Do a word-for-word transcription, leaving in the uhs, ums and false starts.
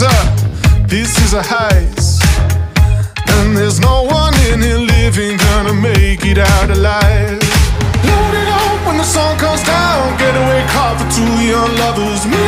This is a heist, and there's no one in here living gonna make it out alive. Load it up when the sun comes down, getaway car for two young lovers.